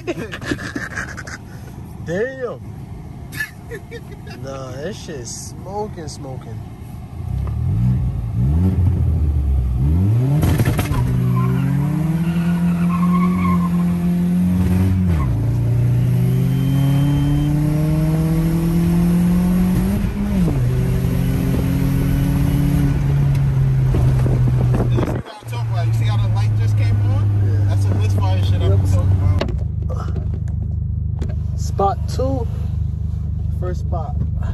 Damn. Nah, that shit smoking. Spot 2, first spot. A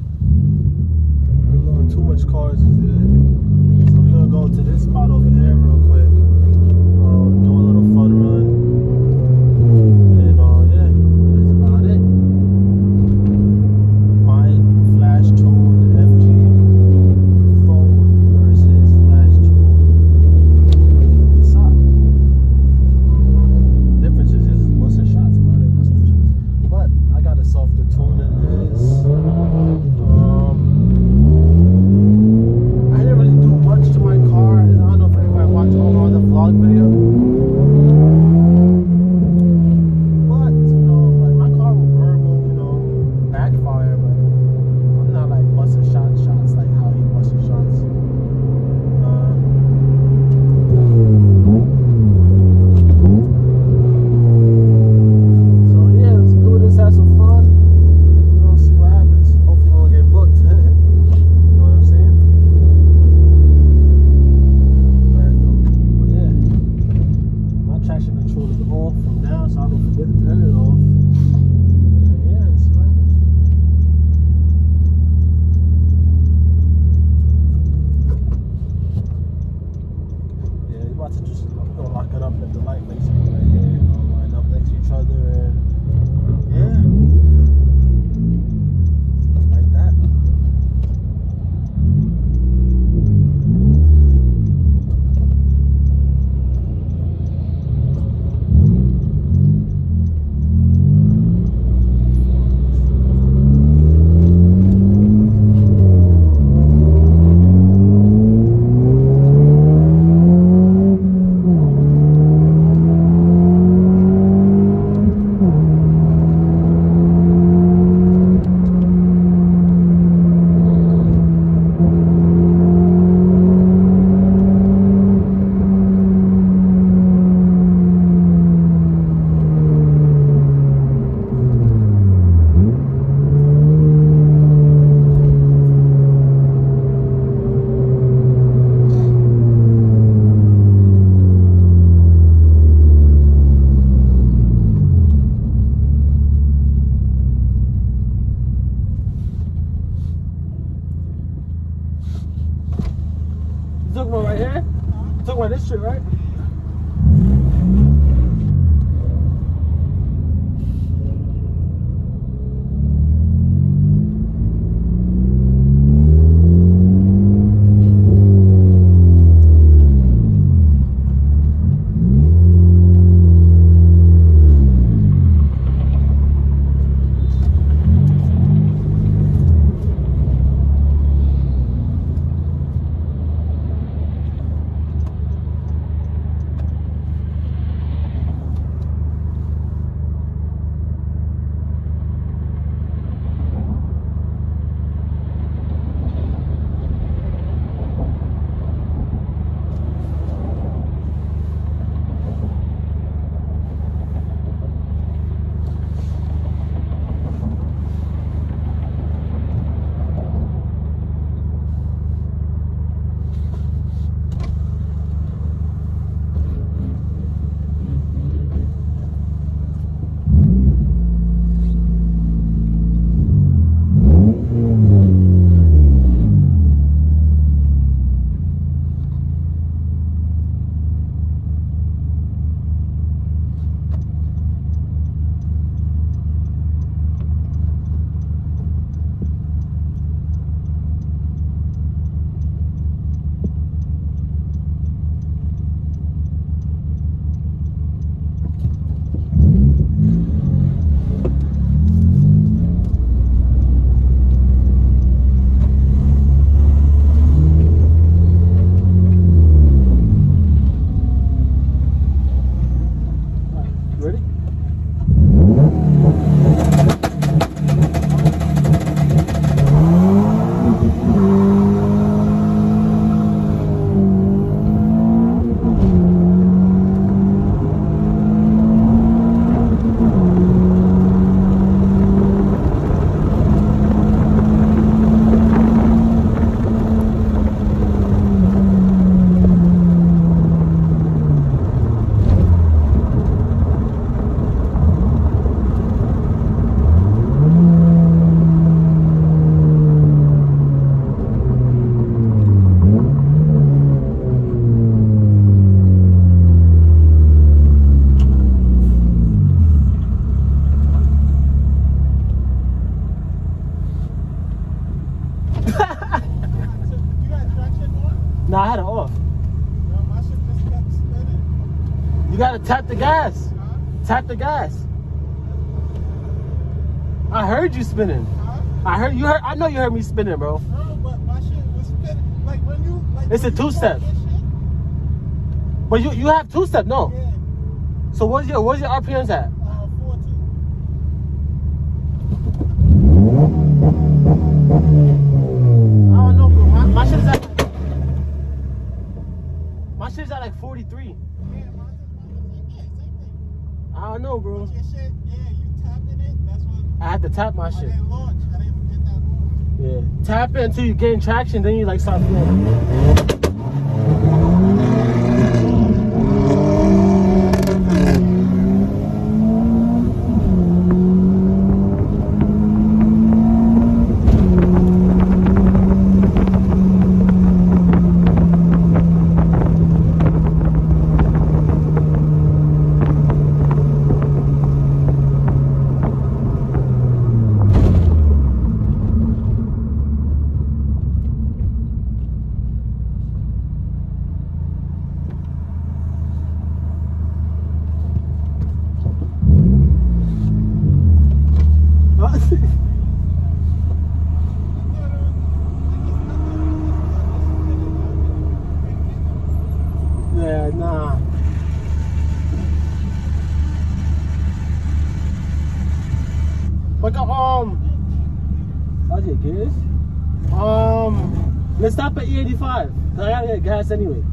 little too much cars is there, so we're gonna go to this spot over here real quick. Do a little fun run, and yeah, that's about it. My flash tuned FG phone versus flash tuned Passat. Difference is this is busting shots, man. But I got a softer tune than his. I didn't really do much to my car. I don't know if anybody watched all the vlog video. But, you know, like my car will verbal, you know, backfire, but I'm not like busting shots like how he busting shots. Have some fun. We'll see what happens. Hopefully we won't get booked. You know what I'm saying? But yeah, my traction control is off from now, so I don't forget to turn it off. And yeah, let's see what happens. Yeah, you're about to just lock it up at the light basically right here. Line up next to each other and yeah, like that. Talking about right here? Talking about this shit, right? Nah, I had it off. Yo, my shit just kept spinning. You gotta tap the gas. Huh? Tap the gas. I heard you spinning. Huh? I know you heard me spinning, bro. No, but my shit was spinning. Like when you It's a when you two-step. talk your shit, But you have two-step, no? yeah. So where's your RPMs at? 4.2. I don't know, bro. My shit is at like 43. Yeah, mine's same thing. I don't know, bro. Your shit, yeah, you tapping it. That's what. I had to tap my I shit. didn't launch. I didn't get that launch. Yeah. Tap it until you gain traction, then you like start feeling. Yeah, nah. But how's your gears? Let's stop at E85. I gotta get gas anyway.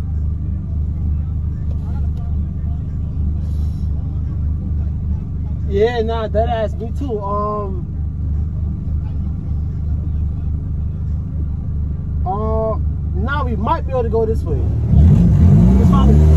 Yeah, nah, that ass me too. Now we might be able to go this way. Let's follow me.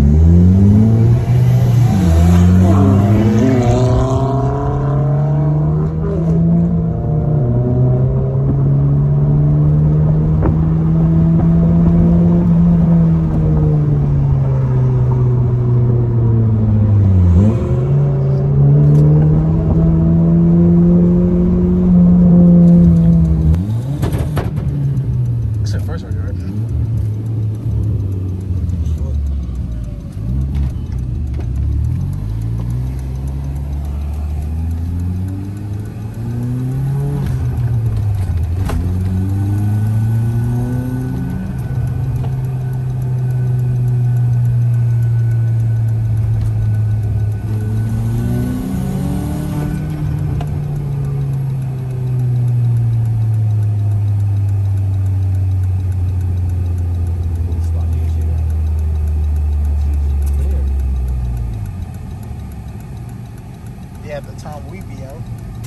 Yeah, at the time we be out.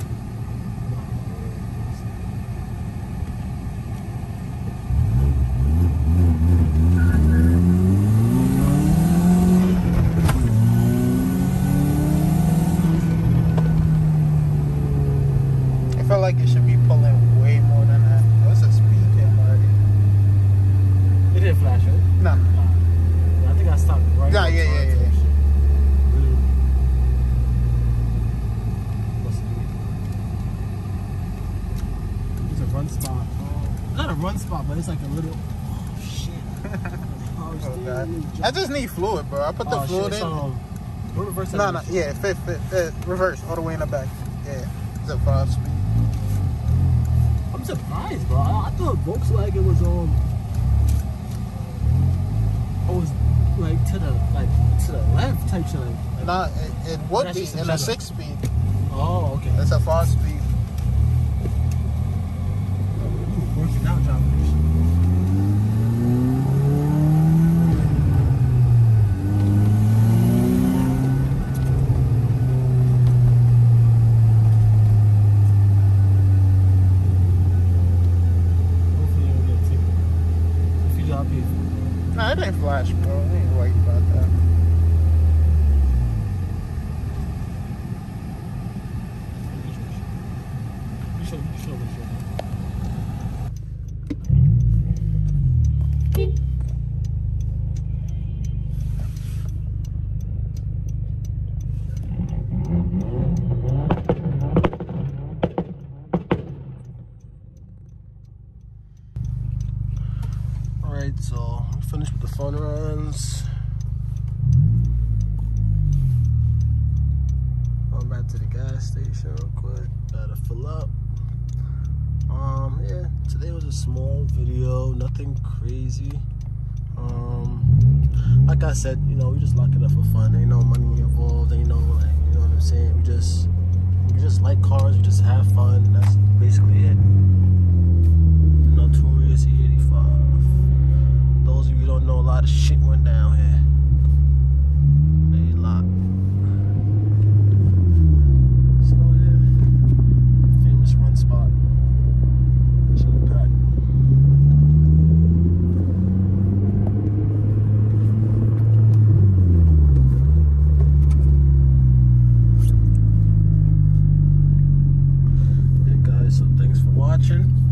I feel like it should be pulling way more than that. What's the speed cam already? It didn't flash, right? No. Nah. I think I stopped right. Yeah, yeah, yeah, yeah. It's a run spot. Not a run spot, but it's like a little. Oh shit. Oh, God. I just need fluid, bro. I put the fluid in. Reverse. No, yeah, fit, reverse, all the way in the back. Yeah, it's a 5-speed. I'm surprised, bro. I thought Volkswagen was like to the left type shit. Like, Nah, it would be in a 6-speed. Oh, okay. It's a 5-speed. Working out, job. Nah, it ain't flash, bro. I ain't worried about that. Alright, so So I'm finished with the fun runs. Going back to the gas station real quick. Gotta fill up. Yeah, today was a small video, nothing crazy. Like I said, you know, we just lock it up for fun. Ain't no money involved, ain't no, like, you know what I'm saying? We just like cars, we just have fun. That's basically it. Notorious E85. Those of you who don't know, a lot of shit went down here. A lot. So yeah, famous run spot. Chill pack. So thanks for watching.